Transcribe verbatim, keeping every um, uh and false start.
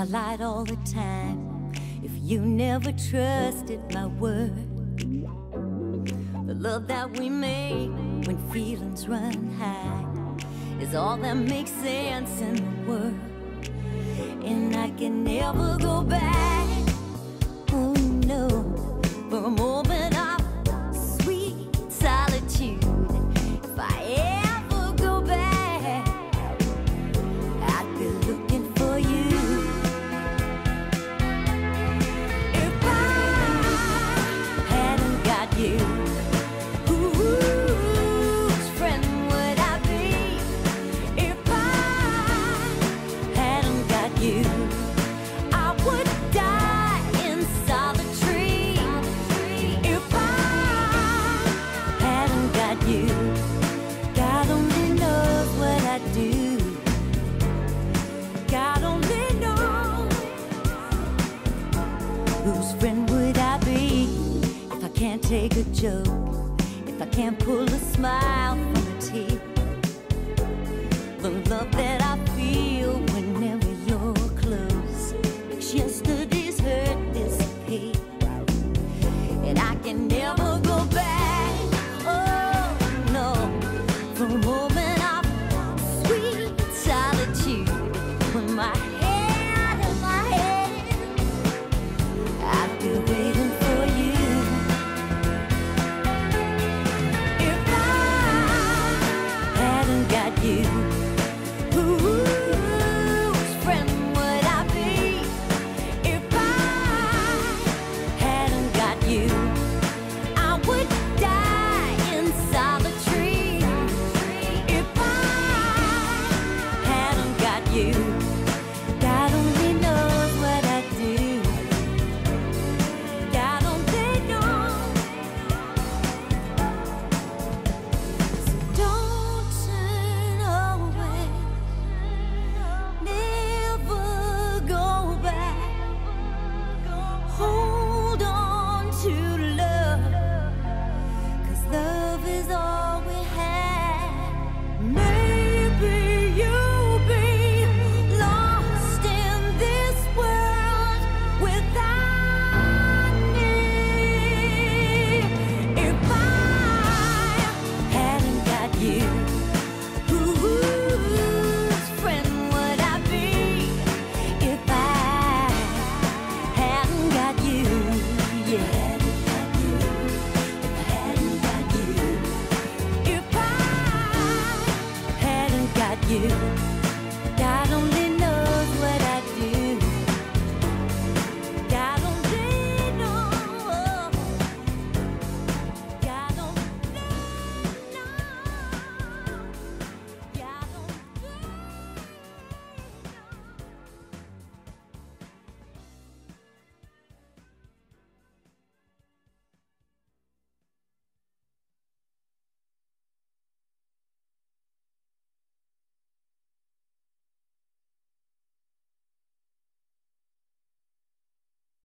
I lied all the time. If you never trusted my word, the love that we make when feelings run high is all that makes sense in the world. And I can never go back, oh no, for a moment of sweet solitude. If I ever go back, I'd be looking for you. If I hadn't got you, whose friend would I be? If I hadn't got you, I would die in solitary. If I hadn't got you, God only knows what I'd do. God only knows. Whose friend would I be if I can't take a joke, if I can't pull a smile from a tear? The love that I feel whenever you're close makes yesterday